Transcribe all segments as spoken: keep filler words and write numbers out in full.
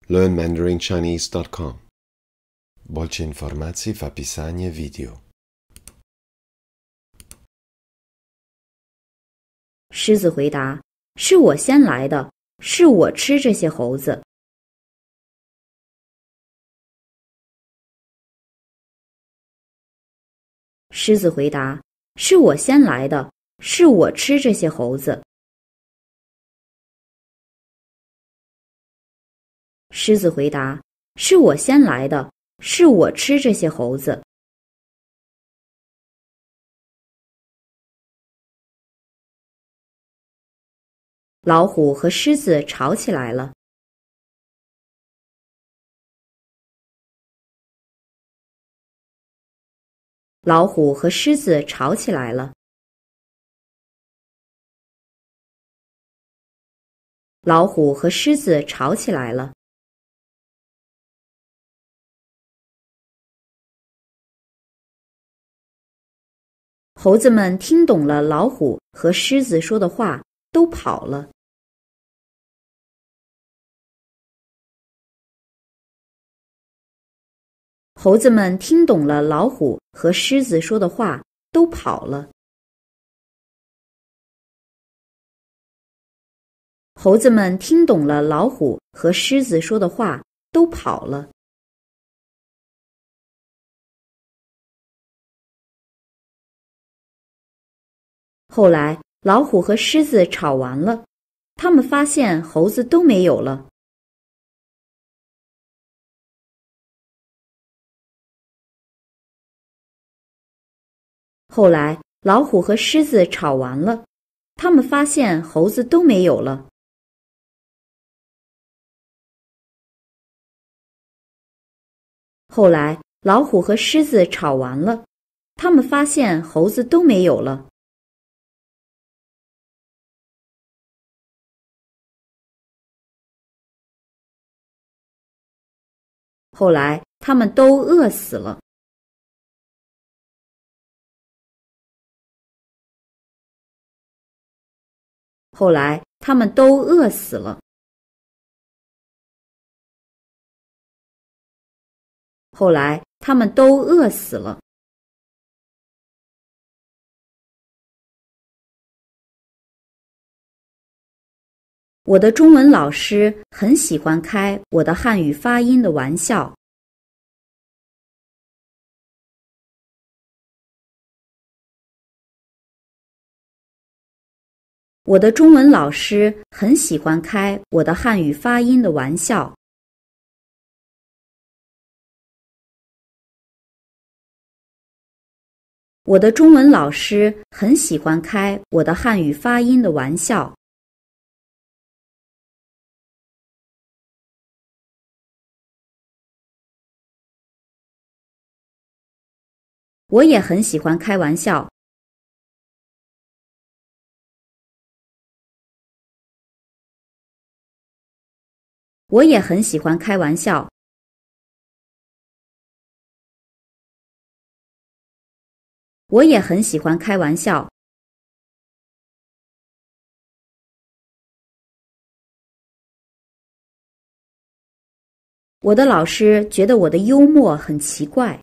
learn mandarin chinese dot com. Больше информации в описании видео. 狮子回答：是我先来的，是我吃这些猴子。狮子回答：是我先来的，是我吃这些猴子。狮子回答：是我先来的，是我吃这些猴子。老虎和狮子吵起来了。老虎和狮子吵起来了。老虎和狮子吵起来了。猴子们听懂了老虎和狮子说的话，都跑了。猴子们听懂了老虎和狮子说的话，都跑了。猴子们听懂了老虎和狮子说的话，都跑了。后来，老虎和狮子吵完了，他们发现猴子都没有了。后来，老虎和狮子吵完了，他们发现猴子都没有了。后来，老虎和狮子吵完了，他们发现猴子都没有了。后来，他们都饿死了。后来，他们都饿死了。后来，他们都饿死了。我的中文老师很喜欢开我的汉语发音的玩笑。我的中文老师很喜欢开我的汉语发音的玩笑。我的中文老师很喜欢开我的汉语发音的玩笑。我也很喜欢开玩笑。我也很喜欢开玩笑。我也很喜欢开玩笑。我的老师觉得我的幽默很奇怪。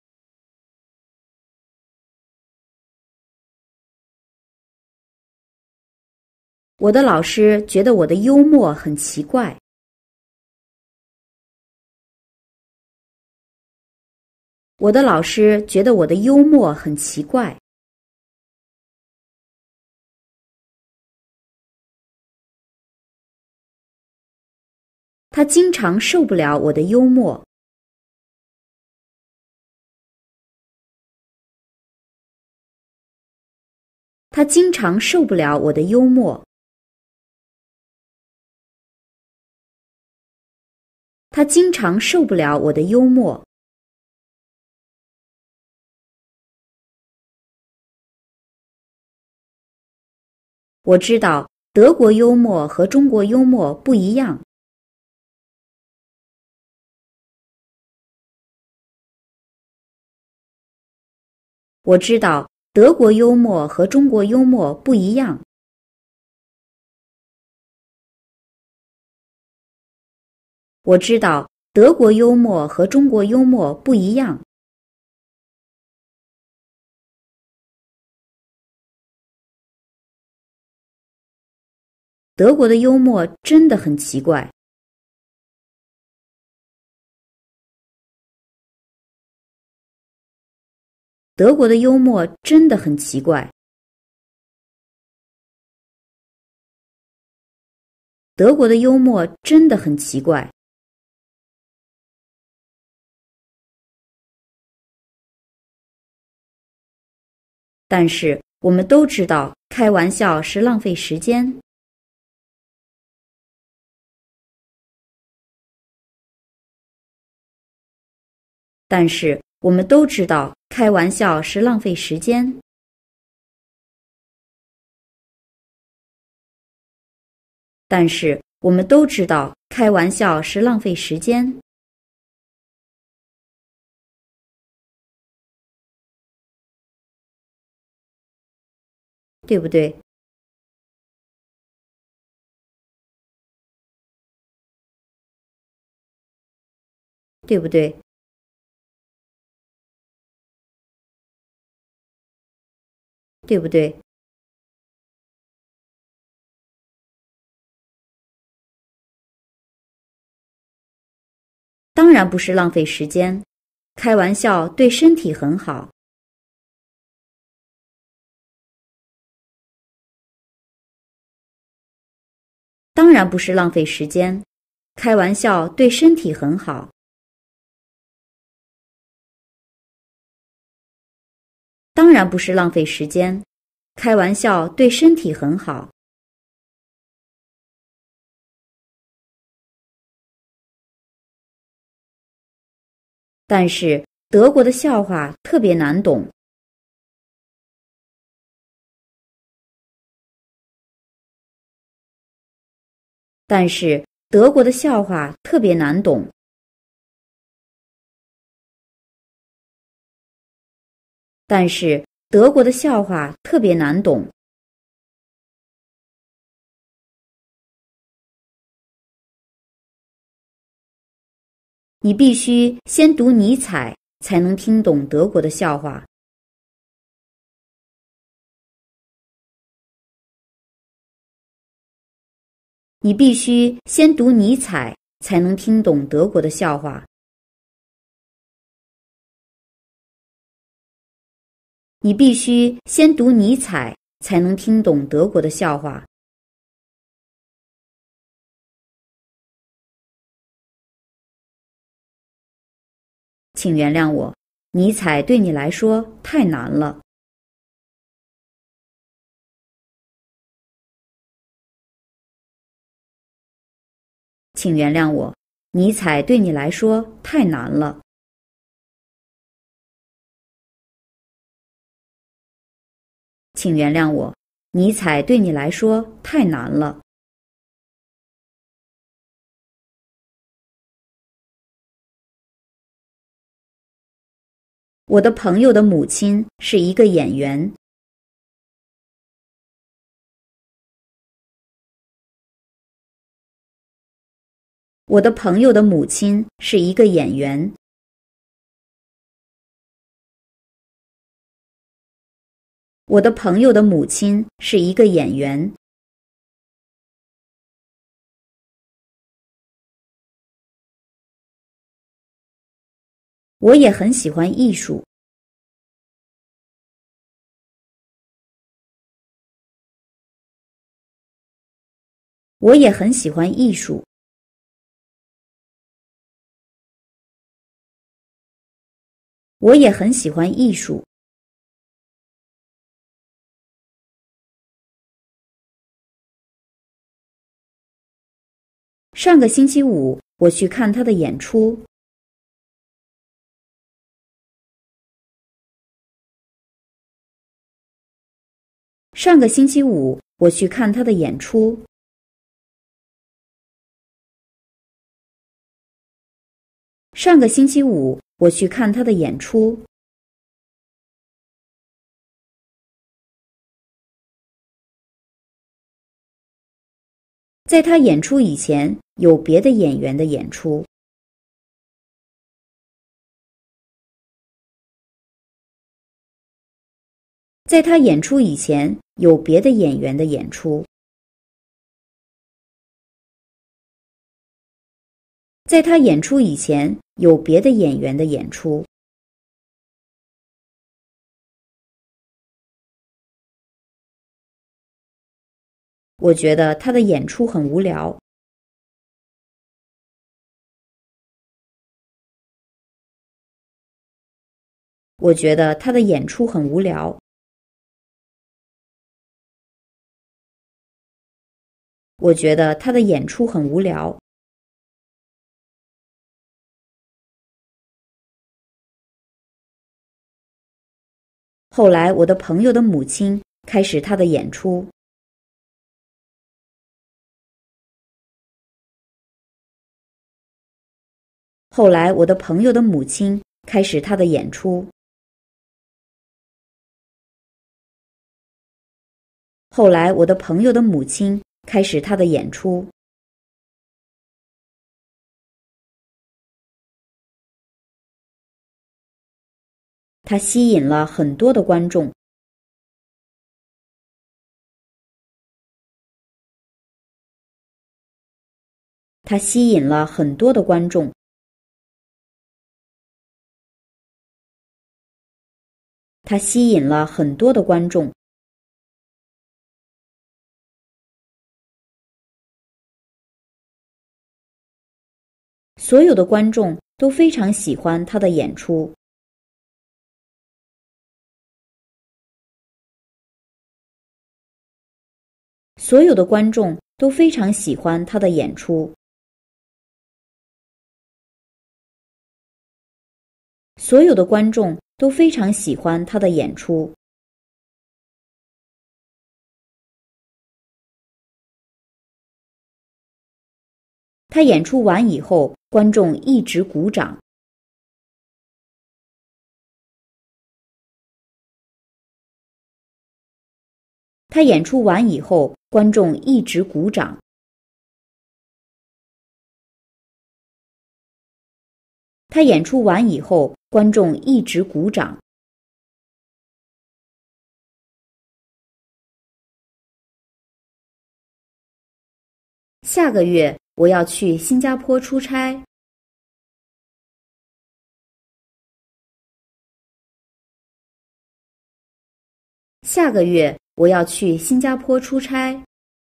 我的老师觉得我的幽默很奇怪。我的老师觉得我的幽默很奇怪。他经常受不了我的幽默。他经常受不了我的幽默。他经常受不了我的幽默。我知道德国幽默和中国幽默不一样。我知道德国幽默和中国幽默不一样。 我知道德国幽默和中国幽默不一样。德国的幽默真的很奇怪。德国的幽默真的很奇怪。德国的幽默真的很奇怪。但是我们都知道，开玩笑是浪费时间。但是我们都知道，开玩笑是浪费时间。但是我们都知道，开玩笑是浪费时间。对不对？对不对？对不对？当然不是浪费时间，开玩笑对身体很好。当然不是浪费时间，开玩笑对身体很好。当然不是浪费时间，开玩笑对身体很好。但是德国的笑话特别难懂。但是德国的笑话特别难懂。但是德国的笑话特别难懂。你必须先读尼采，才能听懂德国的笑话。你必须先读尼采，才能听懂德国的笑话。你必须先读尼采，才能听懂德国的笑话。请原谅我，尼采对你来说太难了。请原谅我，尼采对你来说太难了。请原谅我，尼采对你来说太难了。我的朋友的母亲是一个演员。我的朋友的母亲是一个演员。我的朋友的母亲是一个演员。我也很喜欢艺术。我也很喜欢艺术。我也很喜欢艺术。上个星期五，我去看他的演出。上个星期五，我去看他的演出。上个星期五，我去看他的演出。 在他演出以前，有别的演员的演出。在他演出以前，有别的演员的演出。在他演出以前，有别的演员的演出。我觉得他的演出很无聊。我觉得他的演出很无聊。我觉得他的演出很无聊。后来，我的朋友的母亲开始他的演出。后来，我的朋友的母亲开始他的演出。后来，我的朋友的母亲开始他的演出。他吸引了很多的观众。他吸引了很多的观众。他吸引了很多的观众。所有的观众都非常喜欢他的演出。所有的观众都非常喜欢他的演出。所有的观众都非常喜欢他的演出。他演出完以后，观众一直鼓掌。他演出完以后，观众一直鼓掌。他演出完以后，观众一直鼓掌。下个月我要去新加坡出差。下个月我要去新加坡出差。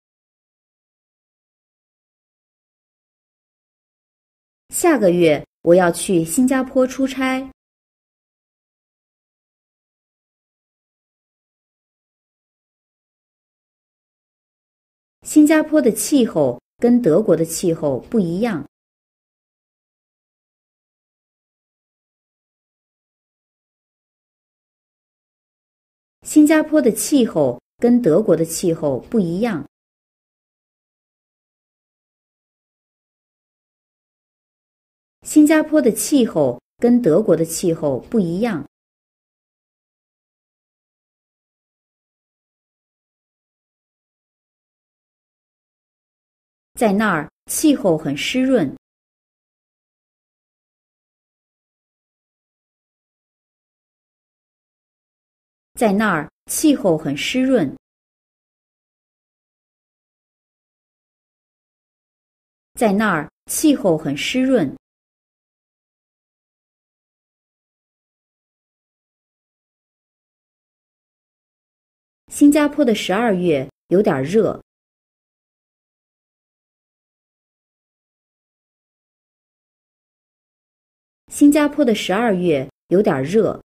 下个月我要去新加坡出差。新加坡的气候跟德国的气候不一样。新加坡的气候跟德国的气候不一样。新加坡的气候跟德国的气候不一样。在那儿，气候很湿润。在那儿，气候很湿润。在那儿，气候很湿润。新加坡的十二月有点热。新加坡的十二月有点热。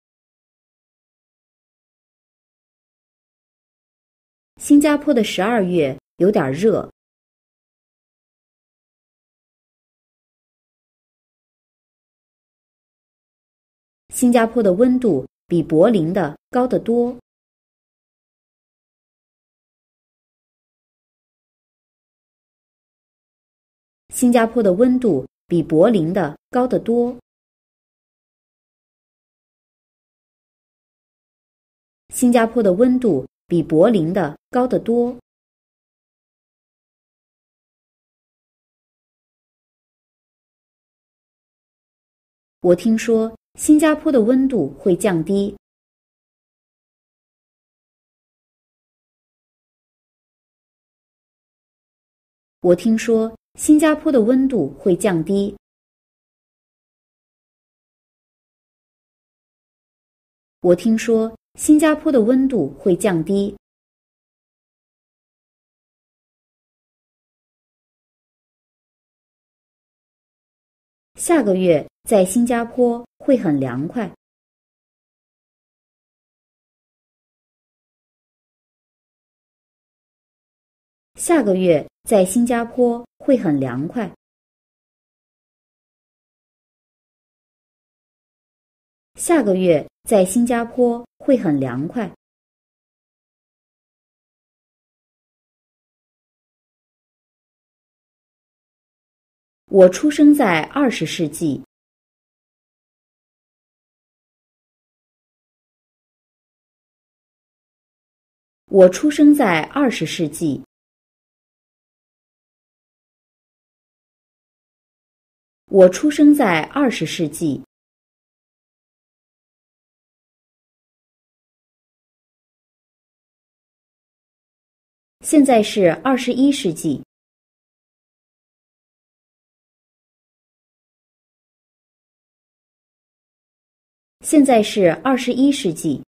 新加坡的十二月有点热。新加坡的温度比柏林的高得多。新加坡的温度比柏林的高得多。新加坡的温度比柏林的高得多。 我听说新加坡的温度会降低。我听说新加坡的温度会降低。我听说新加坡的温度会降低。下个月在新加坡会很凉快。下个月在新加坡会很凉快。下个月在新加坡会很凉快。我出生在二十世纪。我出生在二十世纪。我出生在二十世纪。现在是二十一世纪。现在是二十一世纪。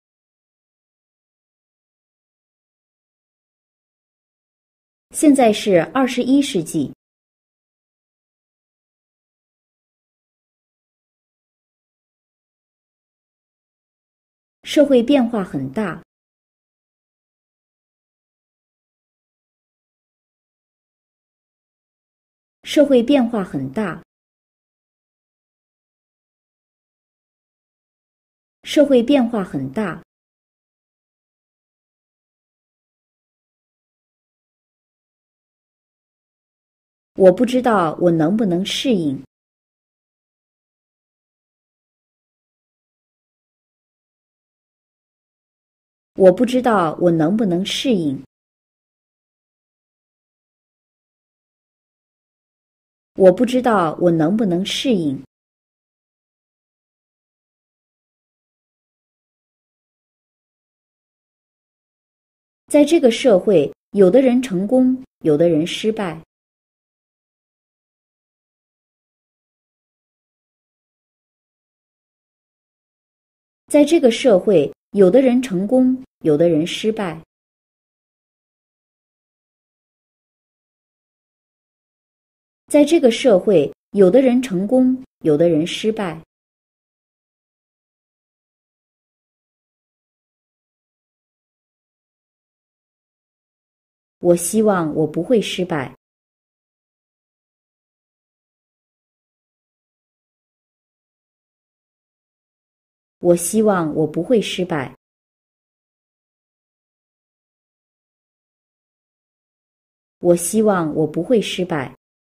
现在是二十一世纪。社会变化很大。社会变化很大。社会变化很大。我不知道我能不能适应。我不知道我能不能适应。我不知道我能不能适应。在这个社会，有的人成功，有的人失败。在这个社会，有的人成功，有的人失败。在这个社会，有的人成功，有的人失败。我希望我不会失败。我希望我不会失败。我希望我不会失败。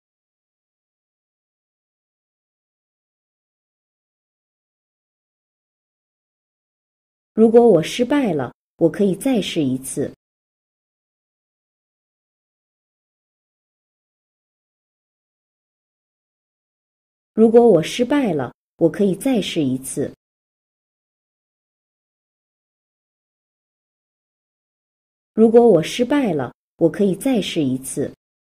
如果我失败了，我可以再试一次。如果我失败了，我可以再试一次。如果我失败了，我可以再试一次。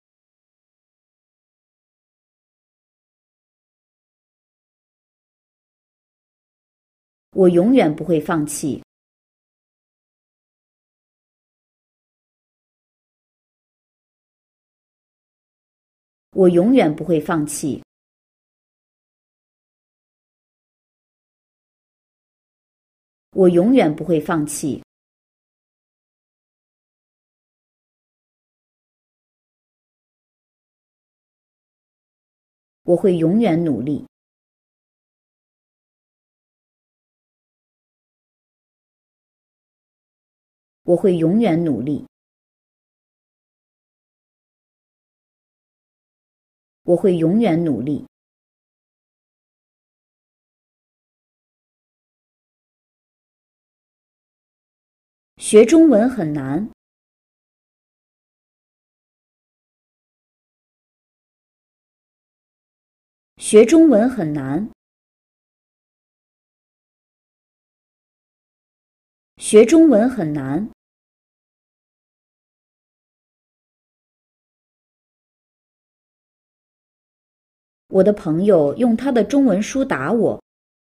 我永远不会放弃。我永远不会放弃。我永远不会放弃。我会永远努力。我会永远努力。我会永远努力。学中文很难。学中文很难。 学中文很难。我的朋友用他的中文书打我。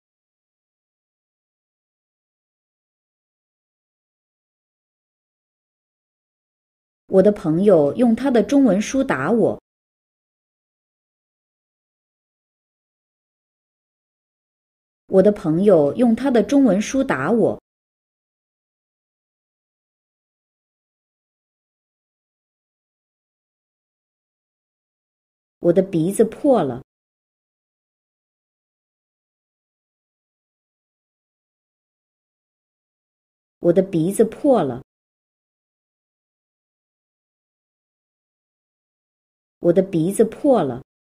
我的朋友用他的中文书打我。我的朋友用他的中文书打我。我的鼻子破了。我的鼻子破了。我的鼻子破了。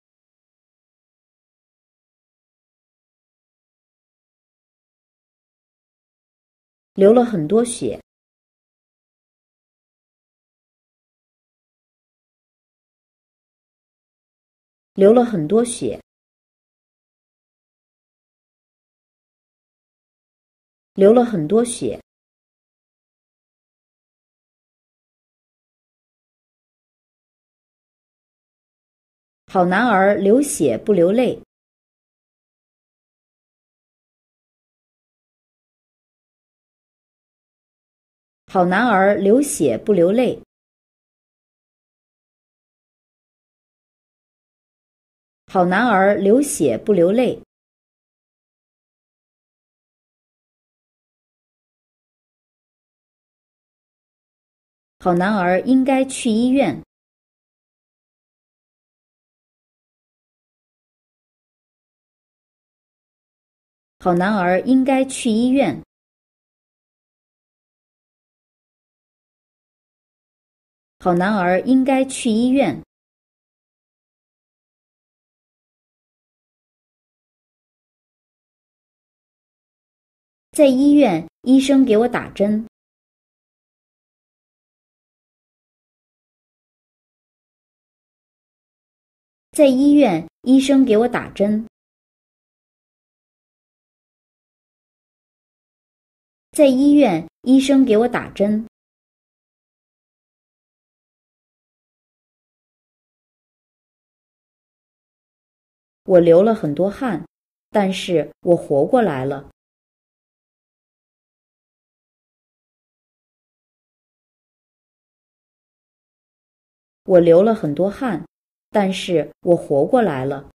流了很多血。流了很多血。流了很多血。好男儿流血不流泪。好男儿流血不流泪。好男儿流血不流泪。好男儿应该去医院。好男儿应该去医院。好男儿应该去医院。在医院，医生给我打针。在医院，医生给我打针。在医院，医生给我打针。我流了很多汗，但是我活过来了。我流了很多汗，但是我活过来了。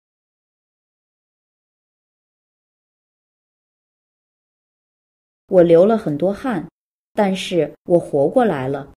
我流了很多汗，但是我活过来了。